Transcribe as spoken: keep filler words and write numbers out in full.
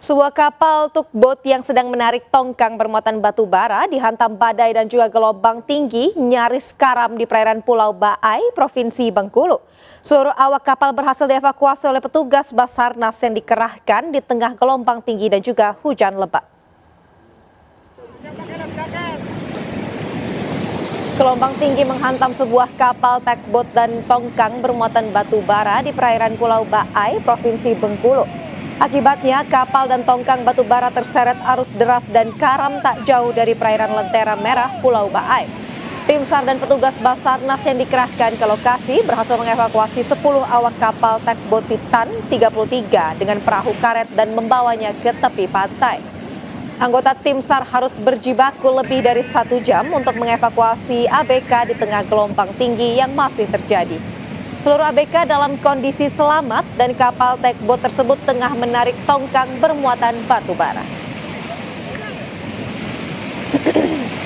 Sebuah kapal tugboat yang sedang menarik tongkang bermuatan batu bara dihantam badai dan juga gelombang tinggi nyaris karam di perairan Pulau Baai, Provinsi Bengkulu. Seluruh awak kapal berhasil dievakuasi oleh petugas Basarnas yang dikerahkan di tengah gelombang tinggi dan juga hujan lebat. Gelombang tinggi menghantam sebuah kapal tugboat dan tongkang bermuatan batu bara di perairan Pulau Baai, Provinsi Bengkulu. Akibatnya kapal dan tongkang batu bara terseret arus deras dan karam tak jauh dari perairan Lentera Merah, Pulau Baai. Tim SAR dan petugas Basarnas yang dikerahkan ke lokasi berhasil mengevakuasi sepuluh awak kapal tugboat Titan tiga puluh tiga dengan perahu karet dan membawanya ke tepi pantai. Anggota tim SAR harus berjibaku lebih dari satu jam untuk mengevakuasi A B K di tengah gelombang tinggi yang masih terjadi. Seluruh A B K dalam kondisi selamat dan kapal tugboat tersebut tengah menarik tongkang bermuatan batu bara.